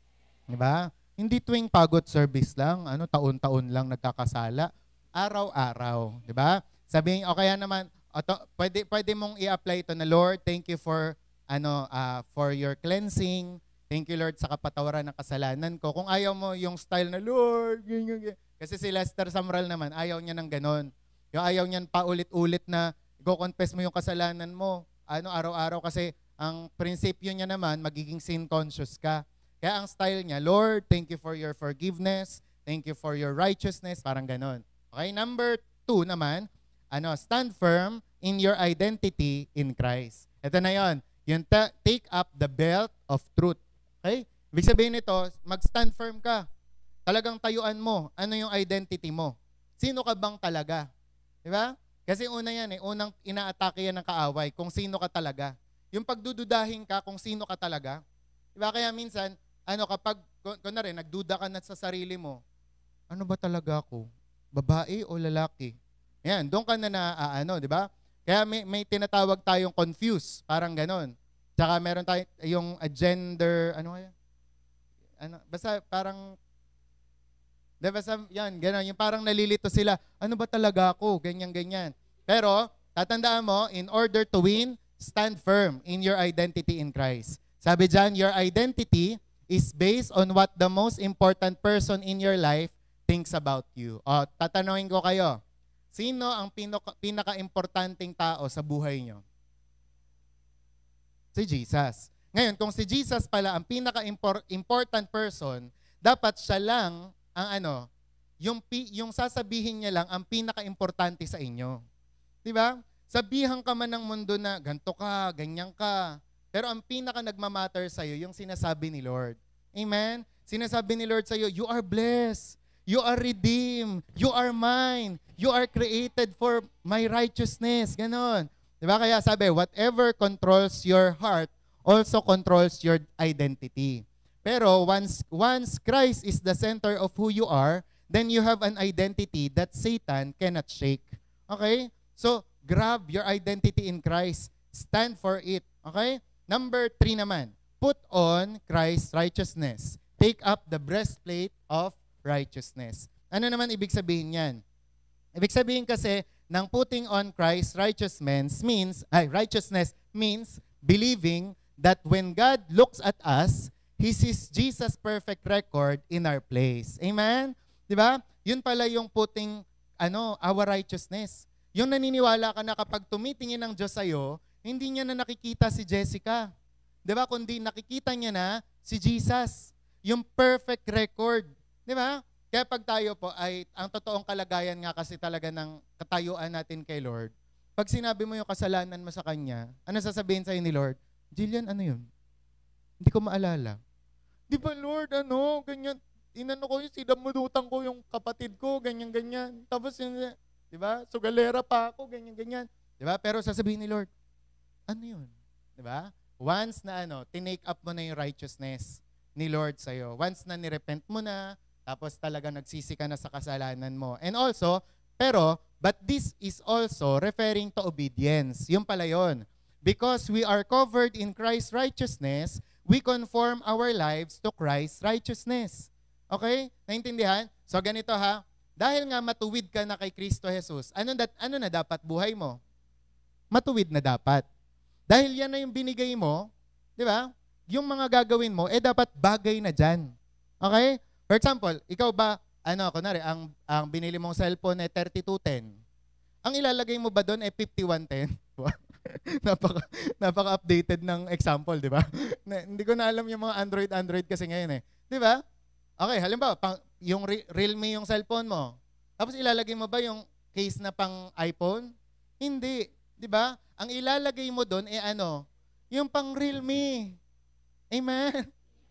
Diba? Hindi tuwing pagod service lang, ano, taon-taon lang nagkakasala. Araw-araw, di ba? Sabihin, o kaya naman, o to, pwede, pwede mong i-apply ito na, Lord, thank you for, ano, uh, for your cleansing. Thank you, Lord, sa kapatawaran ng kasalanan ko. Kung ayaw mo yung style na, Lord, ganyan, ganyan. Kasi si Lester Samral naman, ayaw niya ng ganon. Yung ayaw niyan paulit-ulit na go-confess mo yung kasalanan mo, ano, araw-araw. Kasi ang prinsipyo niya naman, magiging sin conscious ka. Kaya ang style niya, Lord, thank you for your forgiveness. Thank you for your righteousness. Parang ganon. Okay, number two naman, ano, stand firm in your identity in Christ. Ito na yon, yung ta- take up the belt of truth. Okay? Ibig sabihin nito, mag-stand firm ka. Talagang tayuan mo. Ano yung identity mo? Sino ka bang talaga? Di ba? Kasi una yan eh, unang inaatake yan ng kaaway, kung sino ka talaga. Yung pagdududahin ka kung sino ka talaga. Di ba? Kaya minsan, ano, kapag, kunwari, nagduda ka na sa sarili mo, ano ba talaga ako? Babae o lalaki? Yan, doon ka na na, uh, ano, di ba? Kaya may, may tinatawag tayong confused, parang ganon. Tsaka meron tayong yung uh, gender, ano kaya? Ano, basta parang, di ba, basta, yan, ganon, yung parang nalilito sila, ano ba talaga ako? Ganyan, ganyan. Pero, tatandaan mo, in order to win, stand firm in your identity in Christ. Sabi dyan, your identity is based on what the most important person in your life thinks about you. O, tatanungin ko kayo, sino ang pinaka- pinaka-importanting tao sa buhay nyo? Si Jesus. Ngayon, kung si Jesus pala ang pinaka-important person, dapat siya lang ang ano, yung, yung sasabihin niya lang ang pinaka-importante sa inyo. Diba? Sabihan ka man ng mundo na ganto ka, ganyan ka, pero ang pinaka nagmamatter sa'yo, yung sinasabi ni Lord. Amen? Sinasabi ni Lord sa'yo, you are blessed. You are redeemed. You are mine. You are created for my righteousness. Ganon. Diba? Kaya sabi, whatever controls your heart also controls your identity. Pero once, once Christ is the center of who you are, then you have an identity that Satan cannot shake. Okay? So, grab your identity in Christ. Stand for it. Okay? Number three naman, put on Christ's righteousness. Take up the breastplate of righteousness. Ano naman ibig sabihin yan? Ibig sabihin kasi, ng putting on Christ's righteousness means, ay, righteousness means believing that when God looks at us, He sees Jesus' perfect record in our place. Amen? Diba? Yun pala yung putting, ano, our righteousness. Yung naniniwala ka na kapag tumitingin ng Diyos sa'yo, hindi niya na nakikita si Jessica. Diba? Kundi nakikita niya na si Jesus. Yung perfect record. Diba? Kaya pag tayo po ay, ang totoong kalagayan nga kasi talaga ng katayuan natin kay Lord, pag sinabi mo yung kasalanan mo sa Kanya, ano sasabihin sa'yo ni Lord? Jillian, ano yun? Hindi ko maalala. Di ba Lord, ano, ganyan, inano ko yung sidamudutan ko yung kapatid ko, ganyan-ganyan. Tapos yun, di ba? Sugalera pa ako, ganyan-ganyan. Di ba? Pero sasabihin ni Lord, ano yun? Di ba? Once na ano, tinake up mo na yung righteousness ni Lord sa'yo. Once na nirepent mo na, tapos talaga nagsisi ka na sa kasalanan mo. And also, pero, but this is also referring to obedience. Yung pala yun. Because we are covered in Christ's righteousness, we conform our lives to Christ's righteousness. Okay? Naintindihan? So ganito ha, dahil nga matuwid ka na kay Kristo Jesus, ano, dat, ano na dapat buhay mo? Matuwid na dapat. Dahil yan na yung binigay mo, di ba? Yung mga gagawin mo, eh dapat bagay na dyan. Okay? For example, ikaw ba, ano, kunwari, ang, ang binili mong cellphone ay thirty-two ten. Ang ilalagay mo ba doon ay fifty-one ten? napaka, napaka-updated ng example, di ba? Na, hindi ko na alam yung mga Android, Android kasi ngayon eh. Di ba? Okay, halimbawa, pang, yung Re- Realme yung cellphone mo. Tapos ilalagay mo ba yung case na pang iPhone? Hindi. Di ba? Ang ilalagay mo doon ay ano? Yung pang Realme. Amen?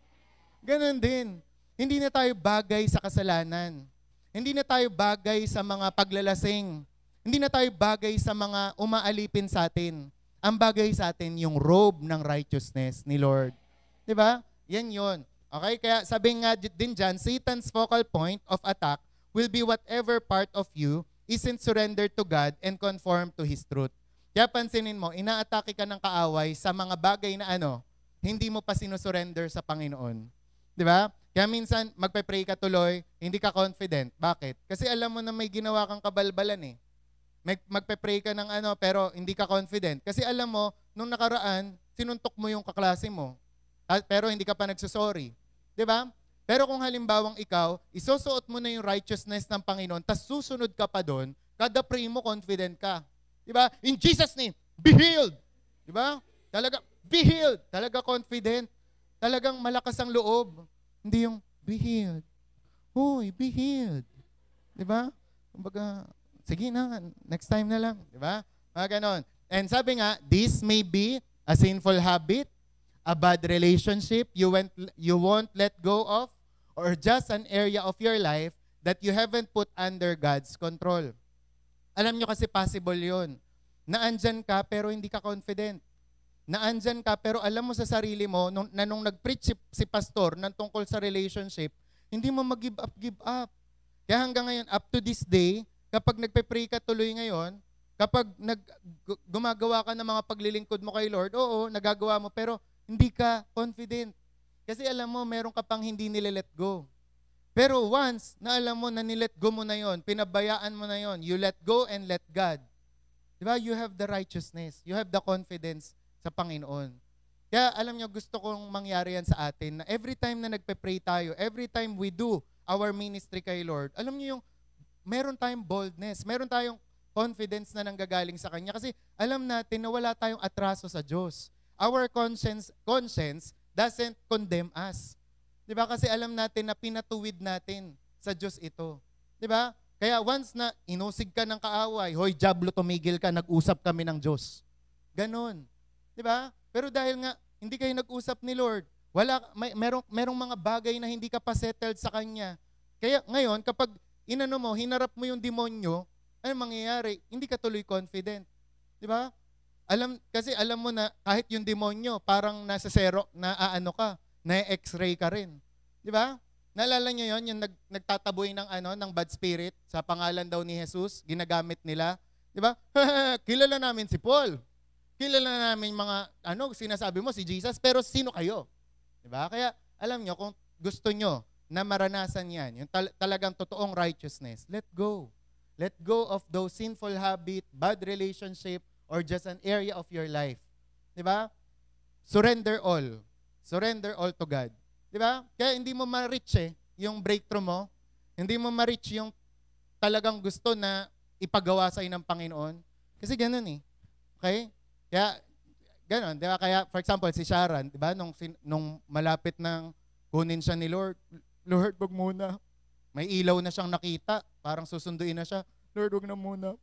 Ganon din. Hindi na tayo bagay sa kasalanan. Hindi na tayo bagay sa mga paglalasing. Hindi na tayo bagay sa mga umaalipin sa atin. Ang bagay sa atin yung robe ng righteousness ni Lord. Di ba? Yan yon. Okay? Kaya sabi nga din dyan, Satan's focal point of attack will be whatever part of you isn't surrendered to God and conform to His truth. Kaya pansinin mo, inaatake ka ng kaaway sa mga bagay na ano, hindi mo pa sinusurrender sa Panginoon. Di ba? Kaya minsan, magpe-pray ka tuloy, hindi ka confident. Bakit? Kasi alam mo na may ginawa kang kabalbalan eh. Mag- magpe-pray ka ng ano, pero hindi ka confident. Kasi alam mo, nung nakaraan, sinuntok mo yung kaklase mo. Pero hindi ka pa nagsusorry. Di ba? Pero kung halimbawang ikaw, isusuot mo na yung righteousness ng Panginoon, tas susunod ka pa doon, kada pray mo, confident ka. Di ba? In Jesus' name, be healed. Di ba? Talaga, be healed. Talaga confident. Talagang malakas ang loob. Hindi yung, be healed. Huy, be healed. Di ba? Kumbaga, sige na, next time na lang. Di ba? Mga ganon. And sabi nga, this may be a sinful habit, a bad relationship you won't, you won't let go of, or just an area of your life that you haven't put under God's control. Alam nyo kasi possible yun. Naandyan ka pero hindi ka confident. Naandyan ka pero alam mo sa sarili mo nung, na nung nag-preach si, si pastor ng tungkol sa relationship, hindi mo mag-give up, give up. Kaya hanggang ngayon, up to this day, kapag nagpe-pray ka tuloy ngayon, kapag nag, gumagawa ka ng mga paglilingkod mo kay Lord, oo, nagagawa mo pero hindi ka confident. Kasi alam mo, meron ka pang hindi nile-let go. Pero once na alam mo na nilet go mo na yon, pinabayaan mo na yon, you let go and let God. Diba? You have the righteousness. You have the confidence sa Panginoon. Kaya alam nyo, gusto kong mangyari yan sa atin na every time na nagpe-pray tayo, every time we do our ministry kay Lord, alam nyo yung meron tayong boldness, meron tayong confidence na nanggagaling sa Kanya kasi alam natin na wala tayong atraso sa Diyos. Our conscience, conscience doesn't condemn us. Diba? Kasi alam natin na pinatuwid natin sa Diyos ito. Diba? Kaya once na inusig ka ng kaaway, hoy, diablo, tumigil ka, nag-usap kami ng Diyos. Ganon. Diba? Pero dahil nga, hindi kayo nag-usap ni Lord, wala, may, merong, merong mga bagay na hindi ka pa settled sa Kanya. Kaya ngayon, kapag inano mo, hinarap mo yung demonyo, ano mangyayari? Hindi ka tuloy confident. Diba? Alam, kasi alam mo na kahit yung demonyo, parang nasa zero, na aano ka, na-x-ray ka rin. Di ba? Naalala nyo yun, yung nag, nagtataboy ng, ano, ng bad spirit sa pangalan daw ni Jesus, ginagamit nila. Di ba? Kilala namin si Paul. Kilala namin mga, ano, sinasabi mo si Jesus, pero sino kayo? Di ba? Kaya, alam nyo, kung gusto nyo na maranasan yan, yung tal- talagang totoong righteousness, let go. Let go of those sinful habit, bad relationship, or just an area of your life. Di ba? Surrender all. Surrender all to God. Di ba? Kaya hindi mo ma-reach eh, yung breakthrough mo. Hindi mo ma-reach yung talagang gusto na ipagawa sa'yo ng Panginoon. Kasi ganun eh. Okay? Kaya, ganun. Di ba? Kaya, for example, si Sharon, di ba? Nung, nung malapit nang kunin siya ni Lord, Lord, wag muna. May ilaw na siyang nakita. Parang susunduin na siya. Lord, wag na muna.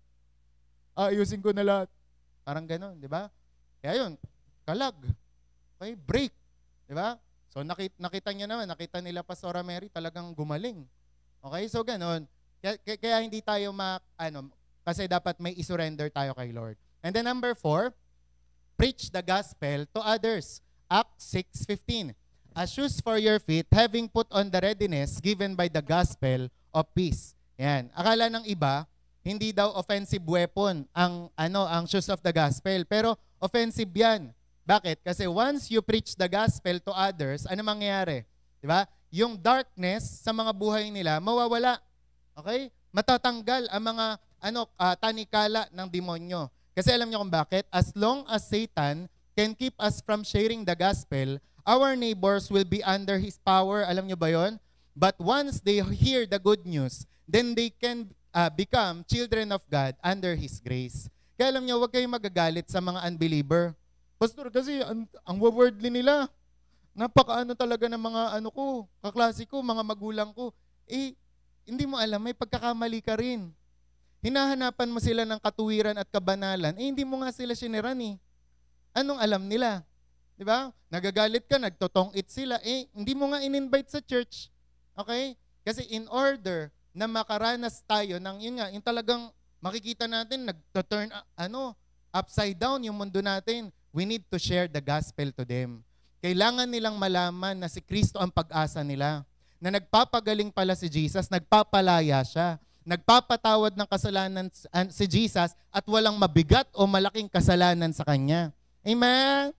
Ayusin ko na lahat. Parang ganun, di ba? Kaya yun, kalag. Okay? Break. Diba? So nakita, nakita niya naman, nakita nila Pastora Mary talagang gumaling. Okay? So ganun. Kaya, kaya hindi tayo ma, ano, kasi dapat may isurrender tayo kay Lord. And then number four, preach the gospel to others. Acts six fifteen. As shoes for your feet, having put on the readiness given by the gospel of peace. Yan. Akala ng iba, hindi daw offensive weapon ang, ano, ang shoes of the gospel. Pero offensive yan. Bakit? Kasi once you preach the gospel to others, ano mangyayari? Diba? Yung darkness sa mga buhay nila, mawawala. Okay? Matatanggal ang mga ano, uh, tanikala ng demonyo. Kasi alam niyo kung bakit? As long as Satan can keep us from sharing the gospel, our neighbors will be under his power. Alam nyo ba yon? But once they hear the good news, then they can uh, become children of God under his grace. Kaya alam nyo, huwag kayong magagalit sa mga unbeliever. Pastor, kasi ang, ang worldly nila, napakaano talaga ng mga ano ko, kaklase ko, mga magulang ko. Eh, hindi mo alam, may pagkakamali ka rin. Hinahanapan mo sila ng katuwiran at kabanalan, eh hindi mo nga sila siniran eh. Anong alam nila? Di ba? Nagagalit ka, nagtotong-it sila, eh hindi mo nga in-invite sa church. Okay? Kasi in order na makaranas tayo ng, yun nga, yung talagang makikita natin, nagto-turn, ano, upside down yung mundo natin, we need to share the gospel to them. Kailangan nilang malaman na si Kristo ang pag-asa nila. Na nagpapagaling pala si Jesus, nagpapalaya siya, nagpapatawad ng kasalanan si Jesus at walang mabigat o malaking kasalanan sa Kanya. Amen?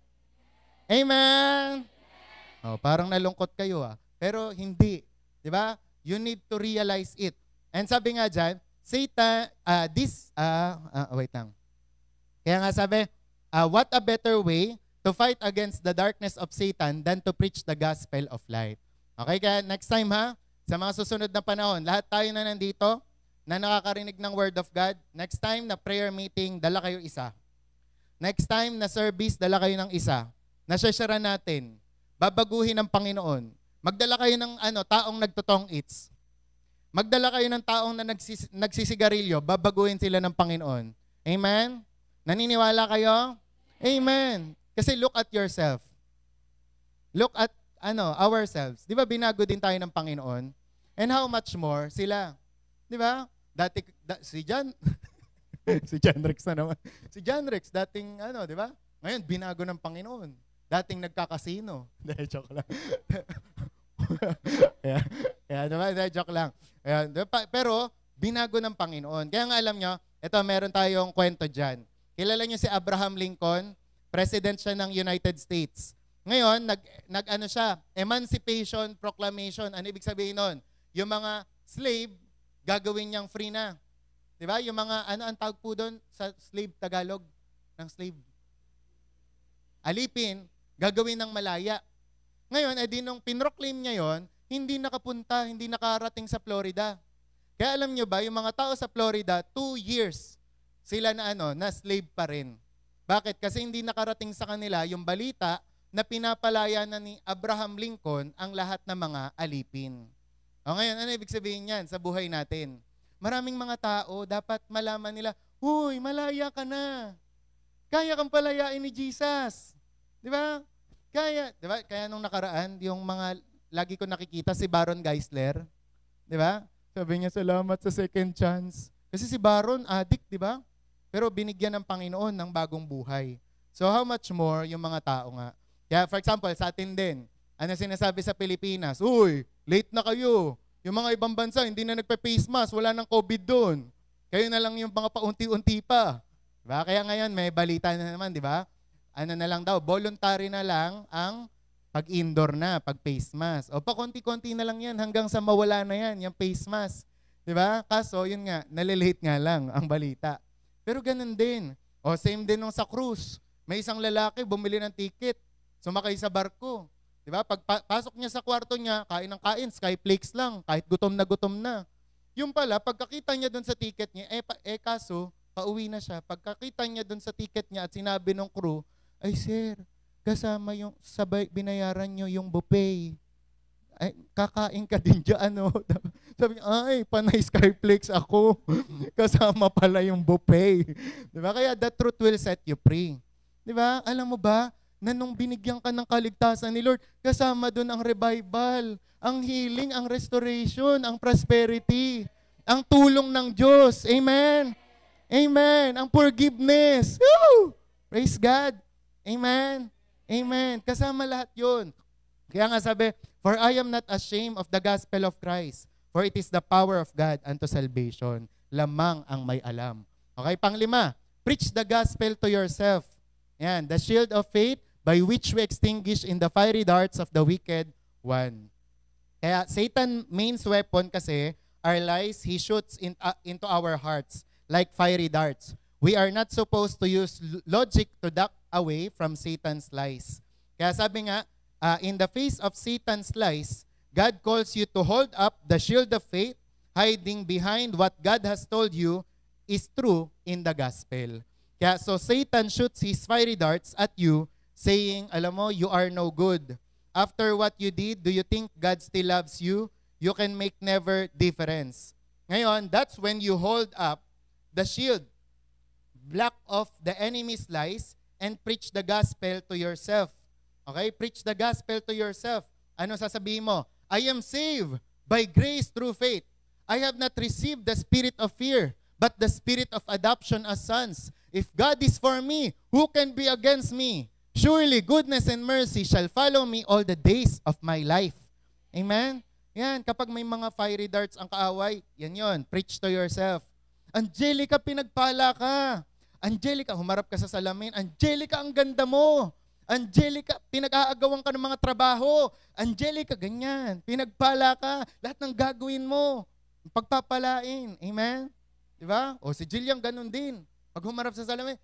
Amen? Oh, parang nalungkot kayo ah. Pero hindi. Di ba? You need to realize it. And sabi nga dyan, Satan, uh, this, uh, uh, wait lang. Kaya nga sabi, uh, what a better way to fight against the darkness of Satan than to preach the gospel of light. Okay, kaya next time ha, sa mga susunod na panahon, lahat tayo na nandito, na nakakarinig ng Word of God, next time na prayer meeting, dala kayo isa. Next time na service, dala kayo ng isa. Nasyashara natin, babaguhin ng Panginoon. Magdala kayo ng ano, taong nagtotong its. Magdala kayo ng taong na nagsis, nagsisigarilyo, babaguhin sila ng Panginoon. Amen? Naniniwala kayo? Amen. Kasi look at yourself. Look at ano, ourselves. Di ba binago din tayo ng Panginoon? And how much more sila? Di ba? Dati, da, si John, si John Rex na naman. Si John Rex, dating ano, di ba? Ngayon, binago ng Panginoon. Dating nagkakasino. Dahil joke lang. Kaya, kaya diba? Dahil joke lang. Kaya, diba? Pero, binago ng Panginoon. Kaya nga alam nyo, ito, meron tayong kwento dyan. Kilala nyo si Abraham Lincoln? President siya ng United States. Ngayon, nag, nag ano siya, Emancipation Proclamation. Ano ibig sabihin nun? Yung mga slave, gagawin niyang free na. Di ba? Yung mga, ano ang tawag po doon sa slave Tagalog? Ng slave? Alipin, gagawin ng malaya. Ngayon, edi nung pinroclaim niya yon, hindi nakapunta, hindi nakarating sa Florida. Kaya alam nyo ba, yung mga tao sa Florida, two years sila na ano, na slave pa rin. Bakit? Kasi hindi nakarating sa kanila yung balita na pinapalaya na ni Abraham Lincoln ang lahat ng mga alipin. O ngayon, ano ibig sabihin yan sa buhay natin? Maraming mga tao, dapat malaman nila, huy, malaya ka na. Kaya kang palayain ni Jesus. Di ba? Kaya, di ba? Kaya nung nakaraan, yung mga, lagi ko nakikita si Baron Geisler. Di ba? Sabi niya, salamat sa second chance. Kasi si Baron, addict, di ba? Pero binigyan ng Panginoon ng bagong buhay. So how much more yung mga tao nga? Kaya for example, sa atin din, ano sinasabi sa Pilipinas? Uy, late na kayo. Yung mga ibang bansa, hindi na nagpe-face mask, wala nang COVID doon. Kayo na lang yung mga paunti-unti pa. Diba? Kaya ngayon, may balita na naman, di ba? Ano na lang daw, voluntary na lang ang pag-indoor na, pag-face mask. O pa konti-konti na lang yan hanggang sa mawala na yan, yung face mask. Di ba? Kaso, yun nga, nalilate nga lang ang balita. Pero ganun din. O same din nung sa cruise. May isang lalaki, bumili ng ticket. Sumakay sa barko. Di ba? Pagpasok niya sa kwarto niya, kain ng kain, skyflakes lang, kahit gutom na gutom na. Yung pala, pagkakita niya doon sa ticket niya, eh, pa, eh kaso, pauwi na siya. Pagkakita niya doon sa ticket niya at sinabi ng crew, ay sir, kasama yung, sabay, binayaran niyo yung buffet. Ay, kakain ka din dyan, ano? Sabi niya, ay, panay skyflakes ako. Kasama pala yung buffet. Di ba? Kaya the truth will set you free. Di ba? Alam mo ba, na nung binigyan ka ng kaligtasan ni Lord, kasama doon ang revival, ang healing, ang restoration, ang prosperity, ang tulong ng Diyos. Amen? Amen. Ang forgiveness. Woo! Praise God. Amen. Amen. Kasama lahat yun. Kaya nga sabi, for I am not ashamed of the gospel of Christ, for it is the power of God unto salvation. Lamang ang may alam. Okay, panglima, preach the gospel to yourself. Yan, the shield of faith by which we extinguish in the fiery darts of the wicked one. Kaya Satan main weapon kasi are lies he shoots in, uh, into our hearts like fiery darts. We are not supposed to use logic to duck away from Satan's lies. Kaya sabi nga, uh, in the face of Satan's lies, God calls you to hold up the shield of faith, hiding behind what God has told you is true in the gospel. Kaya so Satan shoots his fiery darts at you, saying, alam mo, you are no good. After what you did, do you think God still loves you? You can make never difference. Ngayon, that's when you hold up the shield, block off the enemy's lies, and preach the gospel to yourself. Okay? Preach the gospel to yourself. Ano sasabihin mo? I am saved by grace through faith. I have not received the spirit of fear, but the spirit of adoption as sons. If God is for me, who can be against me? Surely goodness and mercy shall follow me all the days of my life. Amen? Yan, kapag may mga fiery darts ang kaaway, yan yon, preach to yourself. Angelica, pinagpala ka. Angelica, humarap ka sa salamin. Angelica, ang ganda mo. Angelica, pinag-aagawan ka ng mga trabaho. Angelica, ganyan. Pinagpala ka. Lahat ng gagawin mo, pagpapalain. Amen? Diba? O si Jillian, ganun din. Pag humarap sa salamin,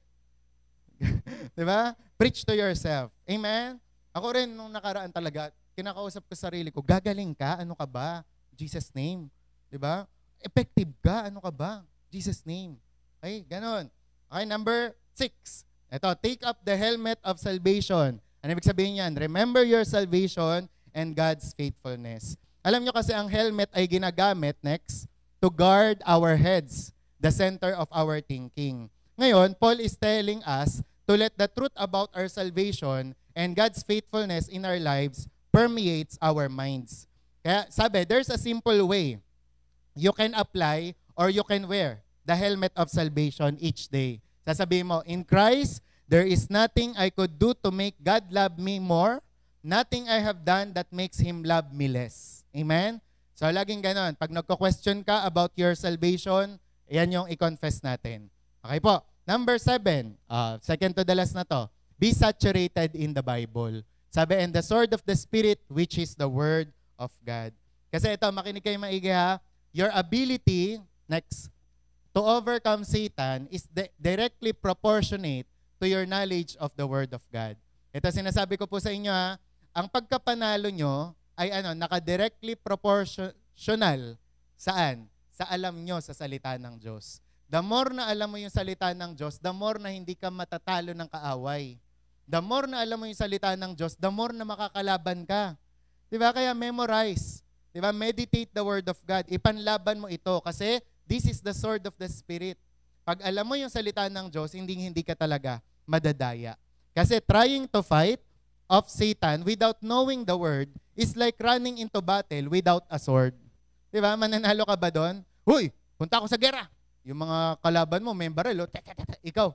diba? Preach to yourself. Amen? Ako rin, nung nakaraan talaga, kinakausap ko sa sarili ko, gagaling ka? Ano ka ba? Jesus name. Diba? Effective ka? Ano ka ba? Jesus name. Okay, ganun. Okay, number six. Ito, take up the helmet of salvation. Ano ibig sabihin yan? Remember your salvation and God's faithfulness. Alam nyo kasi ang helmet ay ginagamit, next, to guard our heads, the center of our thinking. Ngayon, Paul is telling us to let the truth about our salvation and God's faithfulness in our lives permeates our minds. Kaya sabi, there's a simple way. You can apply or you can wear the helmet of salvation each day. Sasabihin mo, in Christ, there is nothing I could do to make God love me more, nothing I have done that makes Him love me less. Amen? So, laging ganon. Pag nagko-question ka about your salvation, yan yung i-confess natin. Okay po. Number seven, uh, second to the last na to, be saturated in the Bible. Sabi, and the sword of the Spirit, which is the Word of God. Kasi ito, makinig kayo maigi ha, your ability, next, to overcome Satan is di- directly proportionate to your knowledge of the Word of God. Ito sinasabi ko po sa inyo ha, ang pagkapanalo nyo ay ano, naka-directly proportional saan? Sa alam nyo sa salita ng Diyos. The more na alam mo yung salita ng Diyos, the more na hindi ka matatalo ng kaaway. The more na alam mo yung salita ng Diyos, the more na makakalaban ka. Diba? Kaya memorize. Diba? Meditate the Word of God. Ipanlaban mo ito kasi this is the sword of the Spirit. Pag alam mo yung salita ng Diyos, hindi hindi ka talaga madadaya. Kasi trying to fight of Satan without knowing the Word is like running into battle without a sword. Diba? Mananalo ka ba doon? Huy, punta ako sa gera. Yung mga kalaban mo, may baril, oh, ikaw.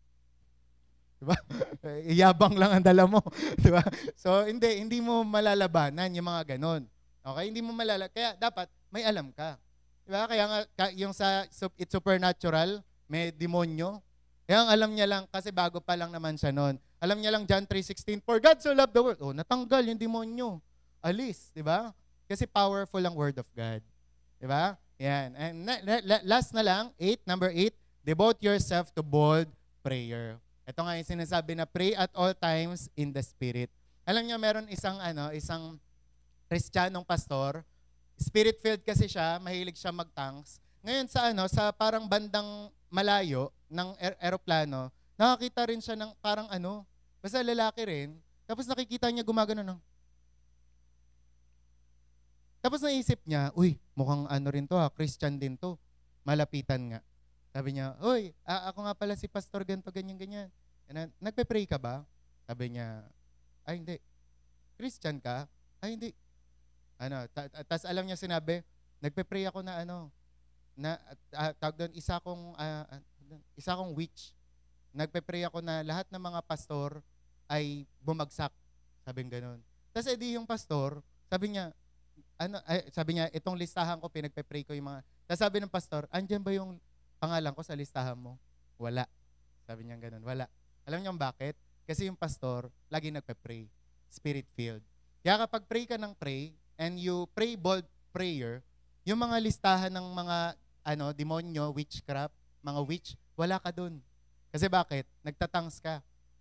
Diba? Iyabang lang ang dala mo. Diba? So, hindi, hindi mo malalabanan yung mga ganon. Okay? Hindi mo malala. Kaya dapat may alam ka. Diba? Kaya nga, yung sa It's Supernatural, may demonyo. Kaya ang alam niya lang, kasi bago pa lang naman siya noon. Alam niya lang John three sixteen, for God so loved the world. Oh, natanggal yung demonyo. Alis, diba? Kasi powerful ang Word of God. Diba? Yan. And na, la, last na lang, eight, number eight, devote yourself to bold prayer. Ito nga yung sinasabi na pray at all times in the Spirit. Alam niyo, meron isang, ano, isang Kristiyanong pastor, Spirit-filled kasi siya, mahilig siya mag-tanks. Ngayon sa, ano, sa parang bandang malayo ng er- aeroplano, nakakita rin siya ng parang ano, basta lalaki rin, tapos nakikita niya gumagano ng, tapos naisip niya, uy, mukhang ano rin to ha, Christian din to. Malapitan nga. Sabi niya, uy, a- ako nga pala si Pastor ganito, ganyan, ganyan. And, nagpe-pray ka ba? Sabi niya, ay hindi. Christian ka? Ay hindi. Ano, ta- ta- tas alam niya sinabi, nagpe-pray ako na ano, na uh, tawag doon, isa kong, uh, isa kong witch. Nagpe-pray ako na lahat ng mga pastor ay bumagsak. Sabi ng ganun. Tas edi yung pastor, sabi niya, ano, ay, sabi niya, itong listahan ko, pinagpe-pray ko yung mga, tapos sabi ng pastor, andyan ba yung pangalan ko sa listahan mo? Wala. Sabi niya ganun, wala. Alam niyo bakit? Kasi yung pastor, lagi nagpe-pray. Spirit-filled. Kaya kapag pray ka ng pray, and you pray bold prayer, yung mga listahan ng mga, ano, demonyo, witchcraft, mga witch, wala ka dun. Kasi bakit? Nagtatangs ka.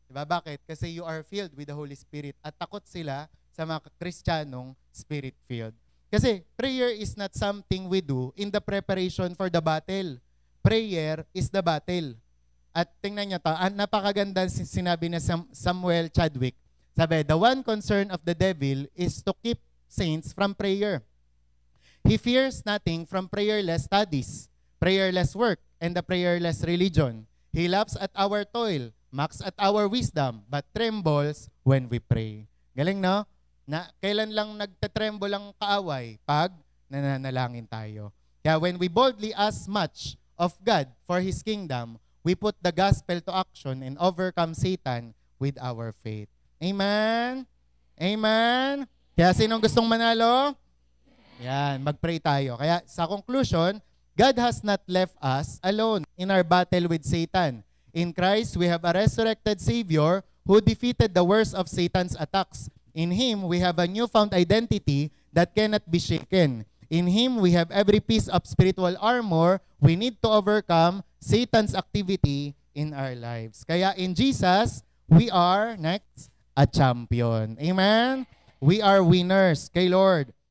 Diba? Bakit? Kasi you are filled with the Holy Spirit at takot sila sa mga Kristiyanong Spirit-filled. Kasi prayer is not something we do in the preparation for the battle. Prayer is the battle. At tingnan niyo to, ang napakaganda sinabi ni Samuel Chadwick. Sabi, the one concern of the devil is to keep saints from prayer. He fears nothing from prayerless studies, prayerless work, and the prayerless religion. He laughs at our toil, mocks at our wisdom, but trembles when we pray. Galing, no? Na kailan lang nagtatremble ang kaaway? Pag nananalangin tayo. Kaya when we boldly ask much of God for His kingdom, we put the gospel to action and overcome Satan with our faith. Amen? Amen? Kaya sinong gustong manalo? Yan, mag-pray tayo. Kaya sa conclusion, God has not left us alone in our battle with Satan. In Christ, we have a resurrected Savior who defeated the worst of Satan's attacks. In Him, we have a newfound identity that cannot be shaken. In Him, we have every piece of spiritual armor we need to overcome Satan's activity in our lives. Kaya in Jesus, we are, next, a champion. Amen? We are winners kay Lord.